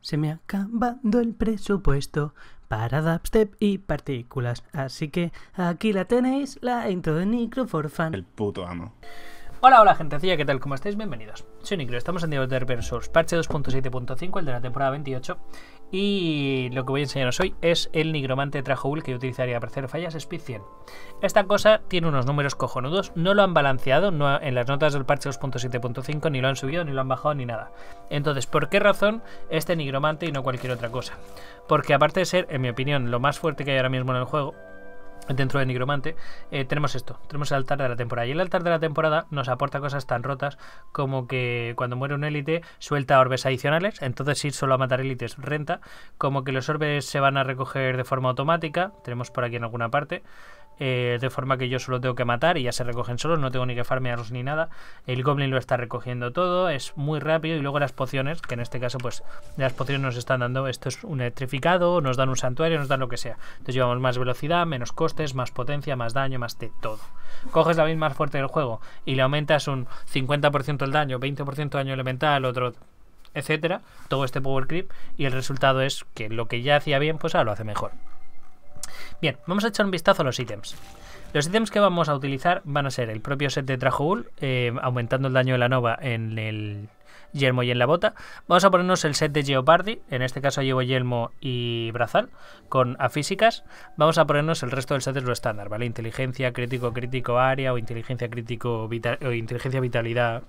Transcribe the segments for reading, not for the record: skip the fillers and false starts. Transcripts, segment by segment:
Se me ha acabado el presupuesto para dubstep y partículas. Así que aquí la tenéis, la intro de Nicro for Fun. El puto amo. Hola gentecilla, ¿qué tal? ¿Cómo estáis? Bienvenidos. Soy Nicro, estamos en Diablo Reaper Source, parche 2.7.5, el de la temporada 28. Y lo que voy a enseñaros hoy es el nigromante Trajoul que yo utilizaría para hacer fallas Speed 100. Esta cosa tiene unos números cojonudos, no lo han balanceado no, en las notas del parche 2.7.5, ni lo han subido, ni lo han bajado, ni nada. Entonces, ¿por qué razón este nigromante y no cualquier otra cosa? Porque aparte de ser, en mi opinión, lo más fuerte que hay ahora mismo en el juego, dentro de Nigromante, tenemos esto, tenemos el altar de la temporada. Y el altar de la temporada nos aporta cosas tan rotas como que cuando muere un élite suelta orbes adicionales, entonces ir solo a matar élites renta, como que los orbes se van a recoger de forma automática, tenemos por aquí en alguna parte, de forma que yo solo tengo que matar y ya se recogen solos, no tengo ni que farmearlos ni nada. El Goblin lo está recogiendo todo, es muy rápido. Y luego las pociones, que en este caso pues las pociones nos están dando, esto es un electrificado, nos dan un santuario, nos dan lo que sea. Entonces llevamos más velocidad, menos costes, más potencia, más daño, más de todo. Coges la misma más fuerte del juego y le aumentas un 50% el daño, 20% daño elemental, otro, etcétera, todo este power creep, y el resultado es que lo que ya hacía bien pues ahora lo hace mejor. Bien, vamos a echar un vistazo a los ítems. Los ítems que vamos a utilizar van a ser el propio set de Trajoul, aumentando el daño de la nova en el yelmo y en la bota. Vamos a ponernos el set de Jeopardy, en este caso llevo yelmo y brazal, con afísicas. Vamos a ponernos el resto del set de lo estándar, ¿vale? Inteligencia, crítico, área, o inteligencia, crítico, o inteligencia, vitalidad,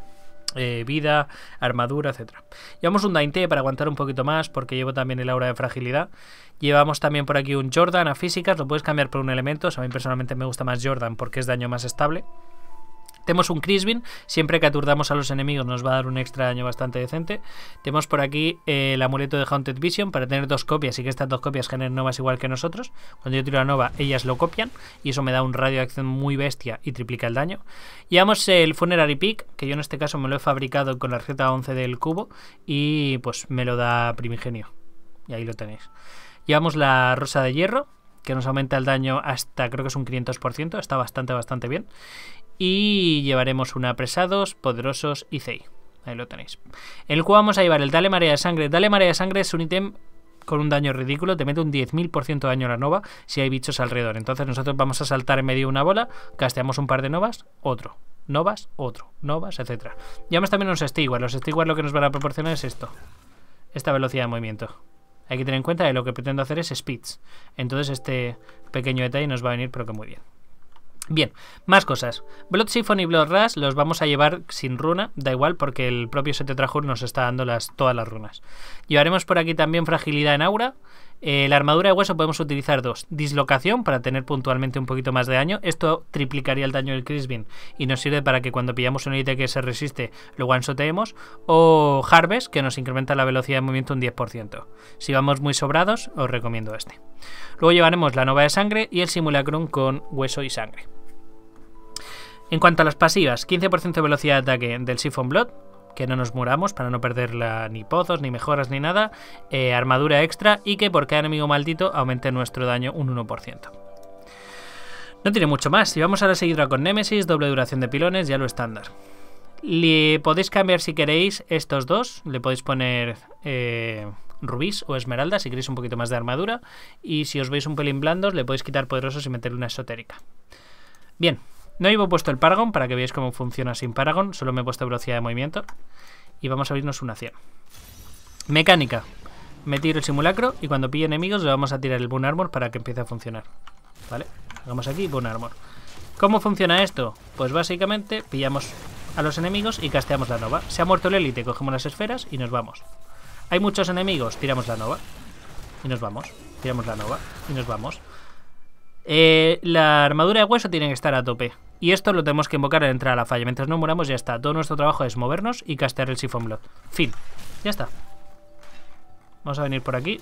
vida, armadura, etcétera. Llevamos un Dainte para aguantar un poquito más, porque llevo también el aura de fragilidad. Llevamos también por aquí un Jordan a físicas, lo puedes cambiar por un elemento. A mí personalmente me gusta más Jordan porque es daño más estable. Tenemos un Crispin, siempre que aturdamos a los enemigos nos va a dar un extra daño bastante decente. Tenemos por aquí el amuleto de Haunted Vision para tener dos copias y que estas dos copias generen novas igual que nosotros. Cuando yo tiro la nova, ellas lo copian y eso me da un radio de acción muy bestia y triplica el daño. Llevamos el Funerary Peak, que yo en este caso me lo he fabricado con la receta 11 del cubo y pues me lo da Primigenio. Y ahí lo tenéis. Llevamos la Rosa de Hierro, que nos aumenta el daño hasta creo que es un 500%, está bastante bien. Y llevaremos un Apresados, Poderosos y Zei. Ahí lo tenéis. En el cual vamos a llevar el Dale Marea de Sangre. Dale Marea de Sangre es un ítem con un daño ridículo. Te mete un 10.000% de daño a la nova si hay bichos alrededor. Entonces nosotros vamos a saltar en medio de una bola, casteamos un par de novas, otro. Novas, otro. Novas, etcétera. Llevamos también unos Stiguars. Los Stiguars lo que nos van a proporcionar es esto. Esta velocidad de movimiento. Hay que tener en cuenta que lo que pretendo hacer es speeds. Entonces este pequeño detalle nos va a venir pero que muy bien. Bien, más cosas. Blood Siphon y Blood Rush los vamos a llevar sin runa, da igual porque el propio set de Trajoul nos está dando todas las runas. Llevaremos por aquí también fragilidad en aura. La armadura de hueso podemos utilizar dos. Dislocación para tener puntualmente un poquito más de daño. Esto triplicaría el daño del Crispin y nos sirve para que cuando pillamos un élite que se resiste lo one-shoteemos. O Harvest, que nos incrementa la velocidad de movimiento un 10%. Si vamos muy sobrados, os recomiendo este. Luego llevaremos la nova de sangre y el simulacrum con hueso y sangre. En cuanto a las pasivas, 15% de velocidad de ataque del Siphon Blood, que no nos muramos para no perderla ni pozos, ni mejoras, ni nada, armadura extra y que por cada enemigo maldito aumente nuestro daño un 1%. No tiene mucho más. Si vamos a la seguidora con Némesis, doble duración de pilones, ya lo estándar. Le podéis cambiar si queréis estos dos, le podéis poner rubíes o esmeralda si queréis un poquito más de armadura, y si os veis un pelín blandos le podéis quitar poderosos y meterle una esotérica. Bien. No llevo puesto el Paragon para que veáis cómo funciona sin Paragon, solo me he puesto velocidad de movimiento. Y vamos a abrirnos una 100. Mecánica. Me tiro el simulacro y cuando pille enemigos le vamos a tirar el Bone Armor para que empiece a funcionar. ¿Vale? Hagamos aquí Bone Armor. ¿Cómo funciona esto? Pues básicamente pillamos a los enemigos y casteamos la nova. Se ha muerto el élite, cogemos las esferas y nos vamos. Hay muchos enemigos, tiramos la nova y nos vamos. Tiramos la nova y nos vamos. La armadura de hueso tiene que estar a tope. Y esto lo tenemos que invocar al entrar a la falla. Mientras no muramos ya está. Todo nuestro trabajo es movernos y castear el Siphon Blood. Fin. Ya está. Vamos a venir por aquí.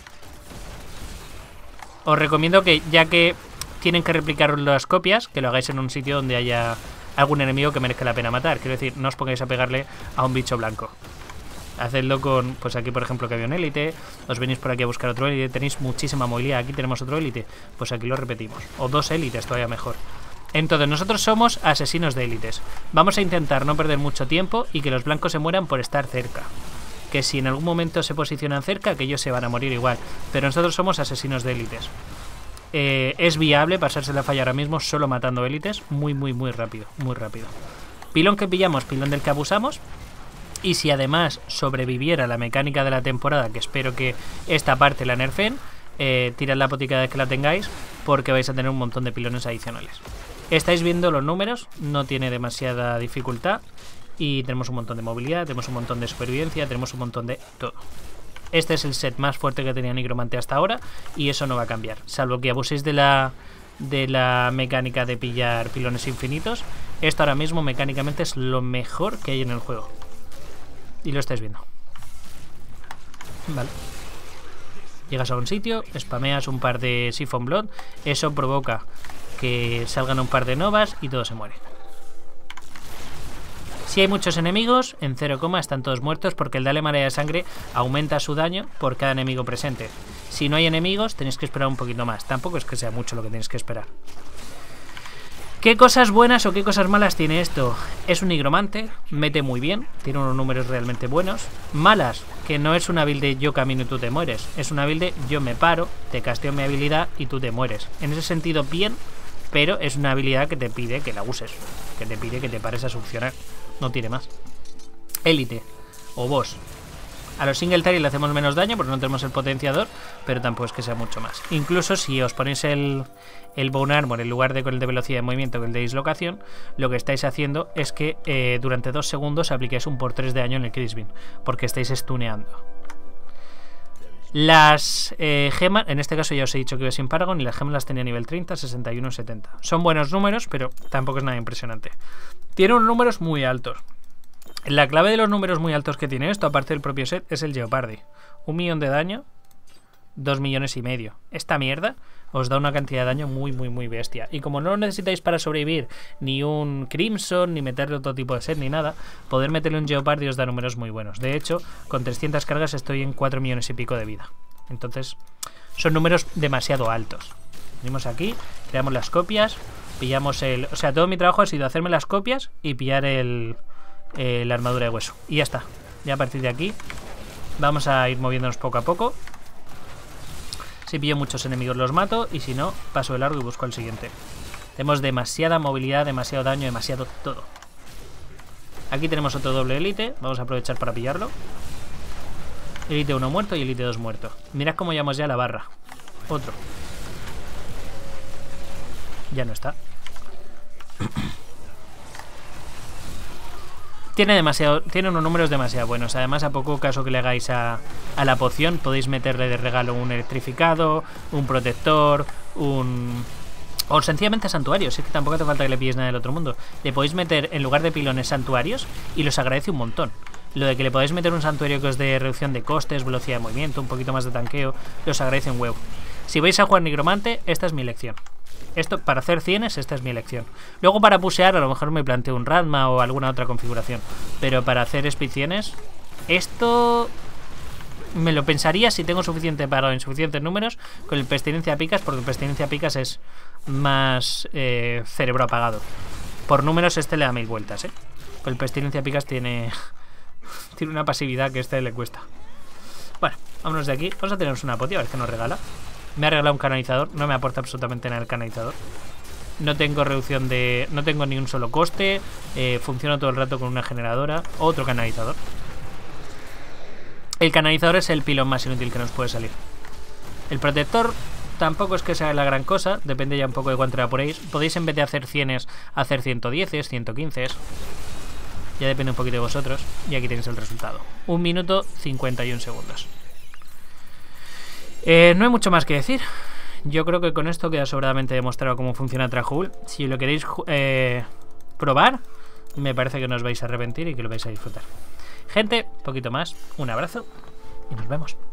Os recomiendo que, ya que tienen que replicar las copias, que lo hagáis en un sitio donde haya algún enemigo que merezca la pena matar. Quiero decir, no os pongáis a pegarle a un bicho blanco. Hacedlo con, pues aquí por ejemplo que había un élite. Os venís por aquí a buscar otro élite. Tenéis muchísima movilidad. Aquí tenemos otro élite. Pues aquí lo repetimos. O dos élites, todavía mejor. Entonces nosotros somos asesinos de élites. Vamos a intentar no perder mucho tiempo y que los blancos se mueran por estar cerca. que si en algún momento se posicionan cerca, que ellos se van a morir igual. Pero nosotros somos asesinos de élites. Es viable pasarse la falla ahora mismo solo matando élites. Muy rápido, muy rápido. Pilón que pillamos, pilón del que abusamos. Y si además sobreviviera la mecánica de la temporada, que espero que esta parte la nerfen, tirad la potica de que la tengáis, porque vais a tener un montón de pilones adicionales. Estáis viendo los números, no tiene demasiada dificultad. Y tenemos un montón de movilidad, tenemos un montón de supervivencia, tenemos un montón de todo. Este es el set más fuerte que tenía Nigromante hasta ahora, y eso no va a cambiar. Salvo que abuséis de la mecánica de pillar pilones infinitos. Esto ahora mismo mecánicamente es lo mejor que hay en el juego. Y lo estáis viendo. Vale. Llegas a un sitio, spameas un par de Siphon Blood. Eso provoca que salgan un par de novas y todo se muere. Si hay muchos enemigos, en 0, están todos muertos, porque el Dale Marea de Sangre aumenta su daño por cada enemigo presente. Si no hay enemigos, tenéis que esperar un poquito más. Tampoco es que sea mucho lo que tenéis que esperar. ¿Qué cosas buenas o qué cosas malas tiene esto? Es un nigromante, mete muy bien, tiene unos números realmente buenos. Malas, que no es una build de yo camino y tú te mueres. Es una build de yo me paro, te casteo mi habilidad y tú te mueres. En ese sentido, bien, pero es una habilidad que te pide que la uses. Que te pide que te pares a succionar. No tiene más. Élite o boss. A los single target le hacemos menos daño porque no tenemos el potenciador, pero tampoco es que sea mucho más. Incluso si os ponéis el Bone Armor en lugar de con el de velocidad de movimiento que el de dislocación, lo que estáis haciendo es que durante 2 segundos aplicáis un por 3 de daño en el Crispin, porque estáis stuneando. Las gemas, en este caso ya os he dicho que iba sin Paragon, y las gemas las tenía a nivel 30, 61, 70. Son buenos números, pero tampoco es nada impresionante. Tiene unos números muy altos. La clave de los números muy altos que tiene esto, aparte del propio set, es el Jeopardy. 1 millón de daño, 2,5 millones. Esta mierda os da una cantidad de daño muy bestia. Y como no lo necesitáis para sobrevivir ni un Crimson, ni meterle otro tipo de set, ni nada, poder meterle un Jeopardy os da números muy buenos. De hecho, con 300 cargas estoy en 4 millones y pico de vida. Entonces, son números demasiado altos. Venimos aquí, creamos las copias, pillamos el... O sea, todo mi trabajo ha sido hacerme las copias y pillar la armadura de hueso. Y ya está. Ya a partir de aquí vamos a ir moviéndonos poco a poco. Si pillo muchos enemigos los mato, y si no, paso de largo y busco el siguiente. Tenemos demasiada movilidad, demasiado daño, demasiado todo. Aquí tenemos otro doble élite. Vamos a aprovechar para pillarlo. Élite 1 muerto y élite 2 muerto. Mirad cómo llevamos ya la barra. Otro. Ya no está. Tiene unos números demasiado buenos. Además, a poco caso que le hagáis a la poción, podéis meterle de regalo un electrificado, un protector, o sencillamente santuarios. Es que tampoco hace falta que le pilles nada del otro mundo. Le podéis meter, en lugar de pilones, santuarios, y los agradece un montón. Lo de que le podáis meter un santuario que os dé reducción de costes, velocidad de movimiento, un poquito más de tanqueo, los agradece un huevo. Si vais a jugar nigromante, esta es mi elección. Esto, para hacer cienes, esta es mi elección. Luego para pusear a lo mejor me planteo un Radma o alguna otra configuración. Pero para hacer speed cienes, esto me lo pensaría si tengo suficiente para insuficientes números con el Pestilencia Picas, porque el Pestilencia Picas es más cerebro apagado. Por números este le da 1000 vueltas, Con el Pestilencia Picas tiene una pasividad que este le cuesta. Bueno, vámonos de aquí. Vamos a tenernos una poti, a ver qué nos regala. Me ha regalado un canalizador, no me aporta absolutamente nada el canalizador. No tengo reducción de... No tengo ni un solo coste. Funciona todo el rato con una generadora. Otro canalizador. El canalizador es el pilón más inútil que nos puede salir. El protector tampoco es que sea la gran cosa. Depende ya un poco de cuánto evaporéis. Podéis, en vez de hacer 100, hacer 110, 115. Ya depende un poquito de vosotros. Y aquí tenéis el resultado. 1 minuto 51 segundos. No hay mucho más que decir. Yo creo que con esto queda sobradamente demostrado cómo funciona Trajul. Si lo queréis probar, me parece que no os vais a arrepentir y que lo vais a disfrutar. Gente, poquito más. Un abrazo y nos vemos.